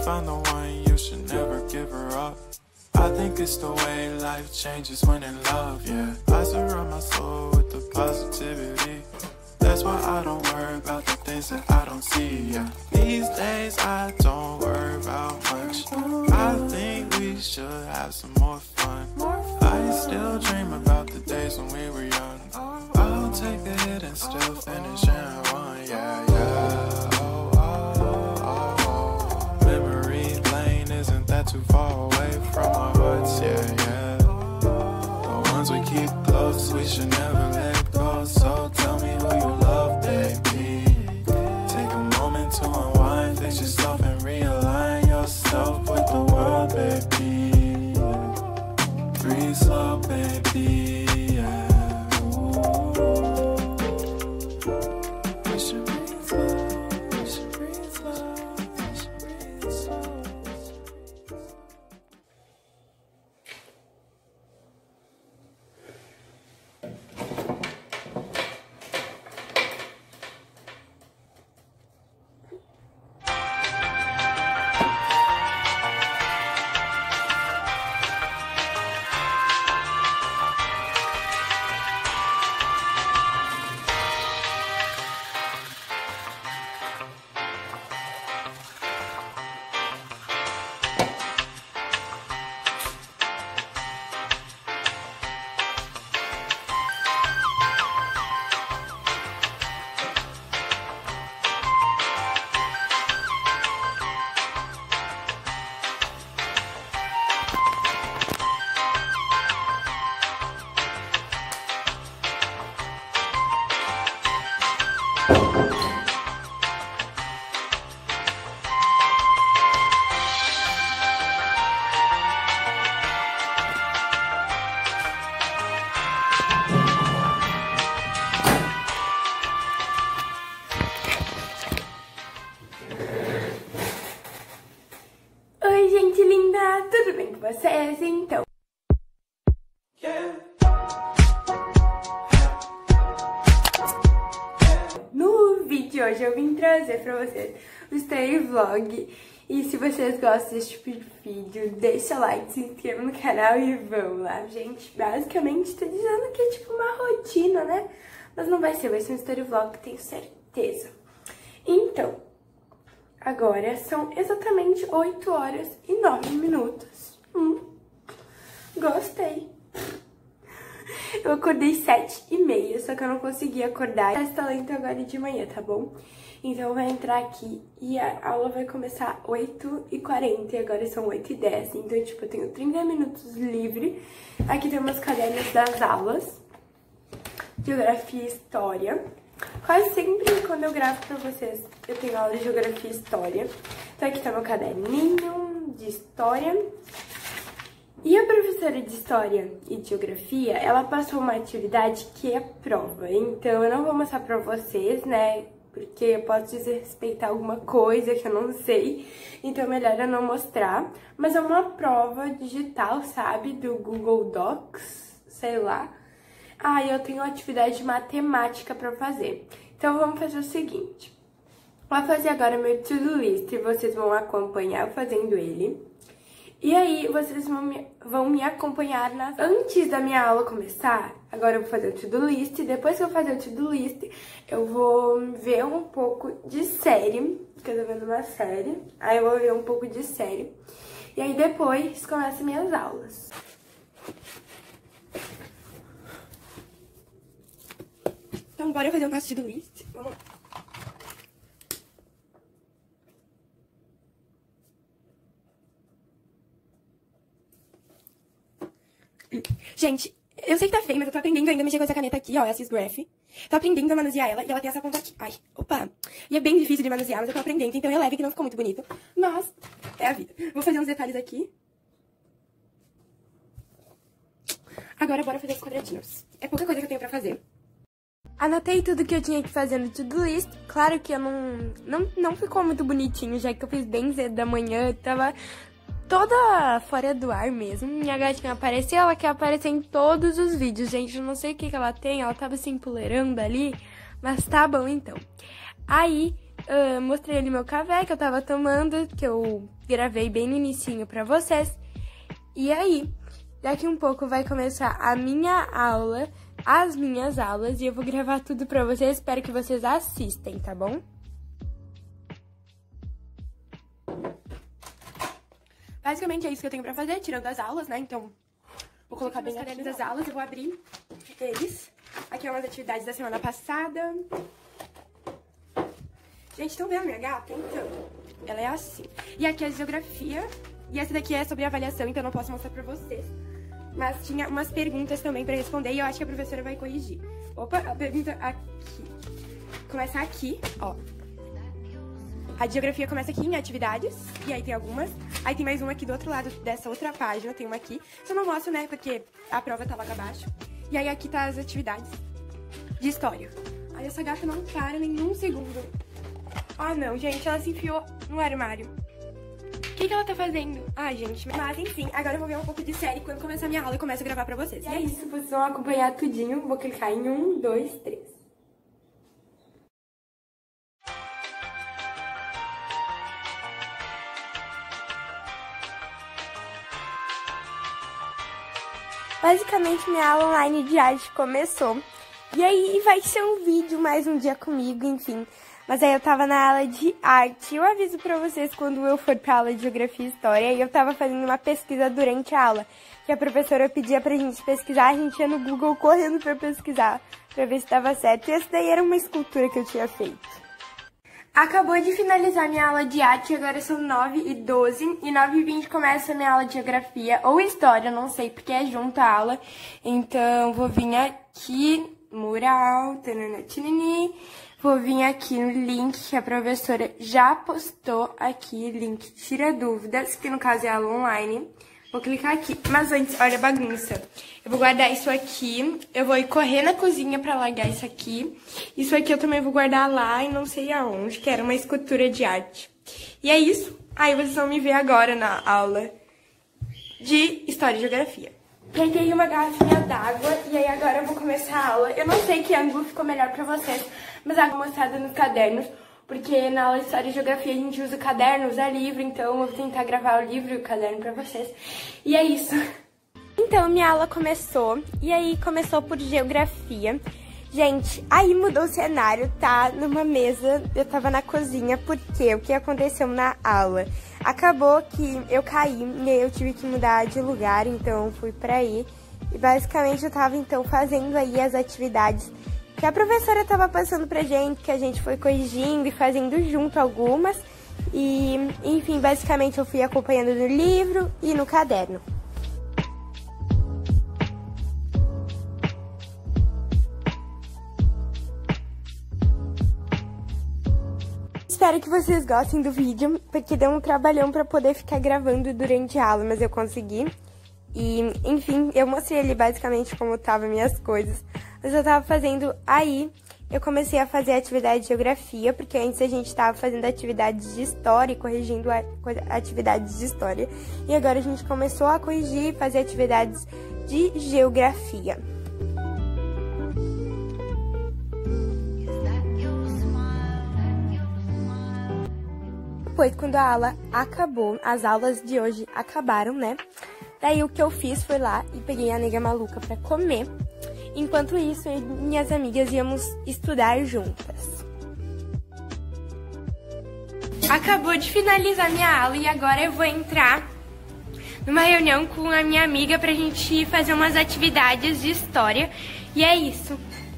find the one, you should never give her up. I think it's the way life changes when in love, yeah. I surround my soul with the positivity. That's why I don't worry about the things that I don't see, yeah. These days I don't worry about much. I think we should have some more fun. I still dream about the days when we were young. I'll take a hit and still finish in one, yeah, yeah. Oh, oh, oh, oh. Memory lane, isn't that too far away from our hearts, yeah, yeah. The ones we keep close, we should never let go. So tell me who you love, baby. Take a moment to unwind, fix yourself and realign yourself with the world, baby. Breathe slow, baby, yeah. We should breathe slow, we should breathe slow, we should breathe slow. Oi, gente linda! Tudo bem com vocês? Então... No vídeo de hoje eu vim trazer pra vocês o Stay Vlog. E se vocês gostam desse tipo de vídeo, deixa o like, se inscreva no canal e vamos lá, gente. Basicamente, tô dizendo que é tipo uma rotina, né? Mas não vai ser um Story Vlog, tenho certeza. Então, agora são exatamente 8 horas e 9 minutos. Gostei. Eu acordei 7h30, só que eu não consegui acordar. Esse talento agora de manhã, tá bom? Então eu vou entrar aqui e a aula vai começar 8h40 e agora são 8h10. Então, tipo, eu tenho 30 minutos livre. Aqui tem meus cadernos das aulas. Geografia e História. Quase sempre quando eu gravo pra vocês, eu tenho aula de Geografia e História. Então aqui tá meu caderninho de História. E a professora de História e de Geografia, ela passou uma atividade que é prova. Então eu não vou mostrar pra vocês, né? Porque eu posso desrespeitar alguma coisa que eu não sei. Então é melhor eu não mostrar. Mas é uma prova digital, sabe? Do Google Docs, sei lá. Ah, eu tenho uma atividade de matemática pra fazer. Então vamos fazer o seguinte. Vou fazer agora meu to-do list e vocês vão acompanhar eu fazendo ele. E aí vocês vão me acompanhar antes da minha aula começar. Agora eu vou fazer o to-do list. Depois que eu fazer o to-do list, eu vou ver um pouco de série. Porque eu tô vendo uma série. Aí eu vou ver um pouco de série. E aí depois começam minhas aulas. Então bora fazer o nosso to-do list. Vamos lá. Gente, eu sei que tá feio, mas eu tô aprendendo ainda a mexer com essa caneta aqui, ó, essa Graph. Tô aprendendo a manusear ela e ela tem essa ponta aqui. Ai, opa. E é bem difícil de manusear, mas eu tô aprendendo, então releve que não ficou muito bonito. Mas é a vida. Vou fazer uns detalhes aqui. Agora bora fazer os quadradinhos. É pouca coisa que eu tenho pra fazer. Anotei tudo que eu tinha que fazer no to-do list. Claro que eu não ficou muito bonitinho, já que eu fiz bem cedo da manhã. Eu tava toda fora do ar mesmo. Minha gatinha apareceu, ela quer aparecer em todos os vídeos, gente. Eu não sei o que ela tem, ela tava se empoleirando ali, mas tá bom então. Aí, mostrei ali meu café que eu tava tomando, que eu gravei bem no inicinho pra vocês. E aí, daqui um pouco vai começar a minha aula, as minhas aulas, e eu vou gravar tudo pra vocês, espero que vocês assistem, tá bom? Basicamente é isso que eu tenho pra fazer, tirando as aulas, né? Então, vou colocar bem aqui das aulas, eu vou abrir eles. Aqui é umas atividades da semana passada. Gente, estão vendo minha gata? Então, ela é assim. E aqui é a geografia. E essa daqui é sobre avaliação, então eu não posso mostrar pra vocês. Mas tinha umas perguntas também pra responder e eu acho que a professora vai corrigir. Opa, a pergunta aqui. Começa aqui, ó. A geografia começa aqui em atividades, e aí tem algumas. Aí tem mais uma aqui do outro lado dessa outra página, tem uma aqui. Só não mostro, né, porque a prova tá logo abaixo. E aí aqui tá as atividades de história. Aí essa gata não para nenhum segundo. Ah, não, gente, ela se enfiou no armário. O que ela tá fazendo? Ai, gente, mas enfim, agora eu vou ver um pouco de série. Quando começar a minha aula, eu começo a gravar pra vocês. E é isso, vocês vão acompanhar tudinho. Vou clicar em 1, 2, 3. Basicamente, minha aula online de arte começou. E aí vai ser um vídeo, mais um dia comigo, enfim. Mas aí eu tava na aula de arte. Eu aviso pra vocês quando eu for pra aula de geografia e história. E eu tava fazendo uma pesquisa durante a aula, que a professora pedia pra gente pesquisar. A gente ia no Google correndo pra pesquisar, pra ver se tava certo. E essa daí era uma escultura que eu tinha feito. Acabou de finalizar minha aula de arte, agora são 9h12 e 9h20 começa a minha aula de geografia ou história, não sei, porque é junto a aula. Então, vou vir aqui, mural, tanana, tinini. Vou vir aqui no link que a professora já postou aqui, link tira dúvidas, que no caso é aula online. Vou clicar aqui, mas antes, olha a bagunça. Eu vou guardar isso aqui, eu vou ir correr na cozinha pra largar isso aqui. Isso aqui eu também vou guardar lá e não sei aonde, que era uma escultura de arte. E é isso, aí vocês vão me ver agora na aula de História e Geografia. Peguei uma garrafinha d'água e aí agora eu vou começar a aula. Eu não sei que ângulo ficou melhor pra vocês, mas a água mostrada nos cadernos. Porque na aula de História e Geografia a gente usa caderno, usa livro, então eu vou tentar gravar o livro e o caderno pra vocês. E é isso. Então, minha aula começou, e aí começou por Geografia. Gente, aí mudou o cenário, tá? Numa mesa, eu tava na cozinha, porque o que aconteceu na aula? Acabou que eu caí, e aí eu tive que mudar de lugar, então fui pra aí. E basicamente eu tava, então, fazendo aí as atividades que a professora estava passando pra gente, que a gente foi corrigindo e fazendo junto algumas. E, enfim, basicamente eu fui acompanhando no livro e no caderno. Espero que vocês gostem do vídeo, porque deu um trabalhão pra poder ficar gravando durante a aula, mas eu consegui. E, enfim, eu mostrei ali basicamente como estavam minhas coisas. Mas eu tava fazendo aí, eu comecei a fazer atividade de geografia, porque antes a gente tava fazendo atividades de história e corrigindo atividades de história. E agora a gente começou a corrigir e fazer atividades de geografia. Depois, quando a aula acabou, as aulas de hoje acabaram, né? Daí o que eu fiz foi lá e peguei a nega maluca pra comer. Enquanto isso, eu e minhas amigas íamos estudar juntas. Acabou de finalizar minha aula e agora eu vou entrar numa reunião com a minha amiga pra gente fazer umas atividades de história. E é isso.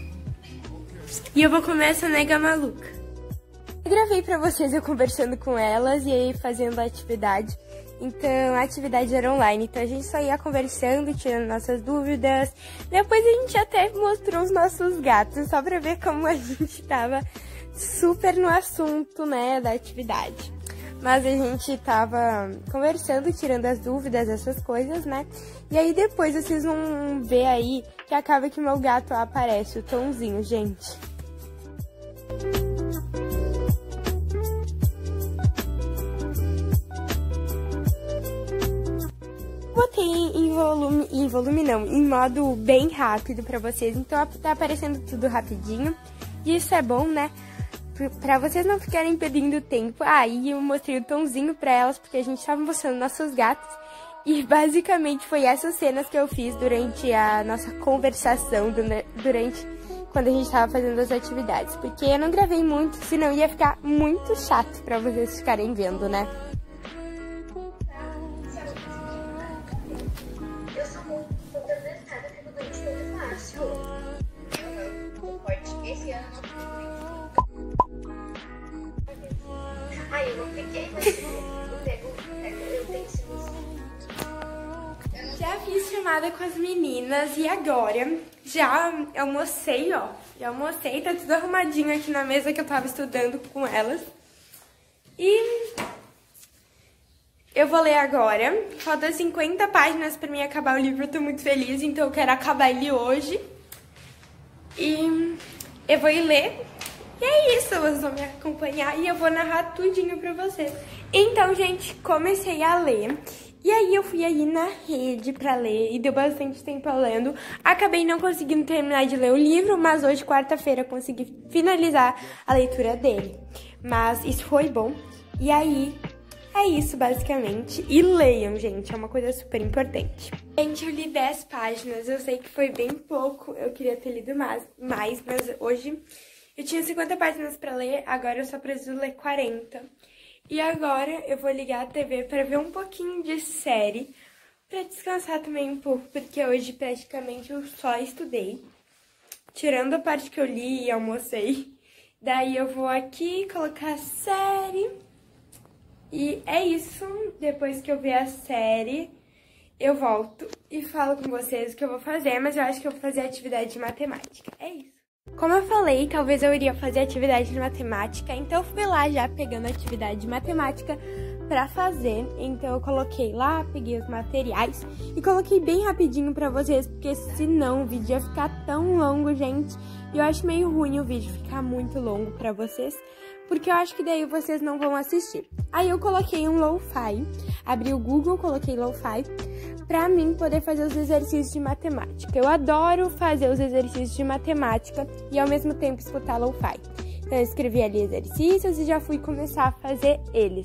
E eu vou comer essa nega maluca. Eu gravei pra vocês eu conversando com elas e aí fazendo a atividade. Então, a atividade era online, então a gente só ia conversando, tirando nossas dúvidas. Depois a gente até mostrou os nossos gatos, só pra ver como a gente tava super no assunto, né, da atividade. Mas a gente tava conversando, tirando as dúvidas, essas coisas, né. E aí depois vocês vão ver aí que acaba que meu gato aparece, o Tomzinho, gente. Botei em modo bem rápido pra vocês, então tá aparecendo tudo rapidinho, e isso é bom, né, pra vocês não ficarem perdendo tempo, aí eu mostrei o Tonzinho pra elas, porque a gente tava mostrando nossos gatos. E basicamente foi essas cenas que eu fiz durante a nossa conversação, durante quando a gente tava fazendo as atividades. Porque eu não gravei muito, senão ia ficar muito chato pra vocês ficarem vendo, né? Eu sou muito organizada, fico doente muito fácil. Esse ano eu não fiquei, mas eu tenho esse. Já fiz chamada com as meninas e agora já almocei, ó. Já almocei, tá tudo arrumadinho aqui na mesa que eu tava estudando com elas. E eu vou ler agora. Falta 50 páginas pra mim acabar o livro, eu tô muito feliz, então eu quero acabar ele hoje. E eu vou ir ler. E é isso, vocês vão me acompanhar e eu vou narrar tudinho pra vocês. Então, gente, comecei a ler. E aí eu fui aí na rede pra ler e deu bastante tempo lendo. Acabei não conseguindo terminar de ler o livro, mas hoje, quarta-feira, consegui finalizar a leitura dele. Mas isso foi bom. E aí, é isso basicamente. E leiam, gente, é uma coisa super importante. Gente, eu li 10 páginas, eu sei que foi bem pouco, eu queria ter lido mais, mas hoje eu tinha 50 páginas pra ler, agora eu só preciso ler 40. E agora eu vou ligar a TV pra ver um pouquinho de série, pra descansar também um pouco, porque hoje praticamente eu só estudei, tirando a parte que eu li e almocei. Daí eu vou aqui colocar a série e é isso. Depois que eu ver a série, eu volto e falo com vocês o que eu vou fazer, mas eu acho que eu vou fazer atividade de matemática. É isso. Como eu falei, talvez eu iria fazer atividade de matemática, então eu fui lá já pegando atividade de matemática pra fazer. Então eu coloquei lá, peguei os materiais e coloquei bem rapidinho pra vocês, porque senão o vídeo ia ficar tão longo, gente. E eu acho meio ruim o vídeo ficar muito longo pra vocês, porque eu acho que daí vocês não vão assistir. Aí eu coloquei um lo-fi, abri o Google, coloquei lo-fi, pra mim poder fazer os exercícios de matemática. Eu adoro fazer os exercícios de matemática e ao mesmo tempo escutar lo-fi. Então eu escrevi ali exercícios e já fui começar a fazer eles.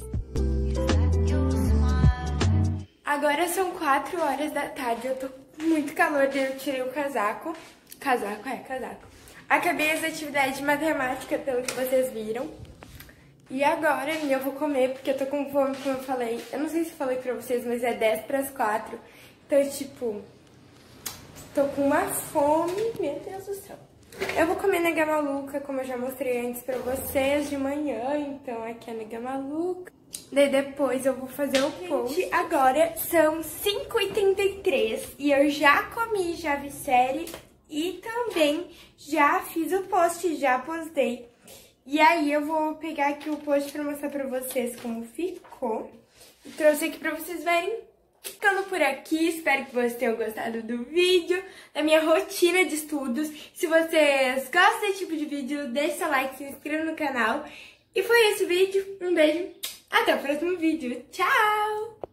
Agora são 4 horas da tarde, eu tô com muito calor, daí eu tirei o casaco. Casaco. Acabei as atividades de matemática, pelo que vocês viram. E agora eu vou comer, porque eu tô com fome, como eu falei. Eu não sei se eu falei pra vocês, mas é 10 pras 4. Então, tipo, tô com uma fome, meu Deus do céu. Eu vou comer nega maluca, como eu já mostrei antes pra vocês, de manhã. Então, aqui é nega maluca. Daí depois eu vou fazer o post. Gente, agora são 5h33 e eu já comi, já vi série e também já fiz o post, já postei. E aí eu vou pegar aqui o post pra mostrar pra vocês como ficou. E trouxe aqui pra vocês verem. Ficando por aqui, espero que vocês tenham gostado do vídeo, da minha rotina de estudos. Se vocês gostam desse tipo de vídeo, deixe seu like, se inscreva no canal. E foi esse o vídeo, um beijo, até o próximo vídeo, tchau!